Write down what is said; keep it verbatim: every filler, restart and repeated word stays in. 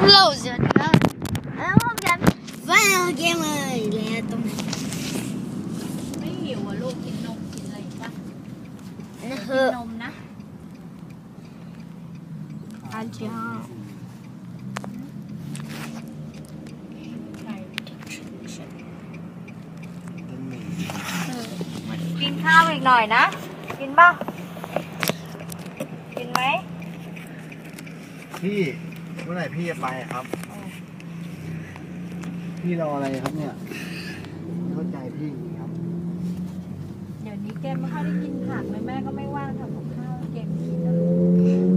Closerนะแล้วผมจะไฟเอาเกมเลยแล้วตรงไม่หิวอ่ะลูกกินนมกินอะไรปะนะกิเฮ้นนมนะอันเจ้ากินข้าวอีกหน่อยนะกินป่ะกินไหมพี่เมื่อไหร่พี่จะไปครับพี่รออะไรครับเนี่ยเข้าใจพี่ครับเดี๋ยวนี้เกมไม่ค่อยได้กินผักเลยแม่ก็ไม่ว่างทำกับข้าวเกมกินนะลูก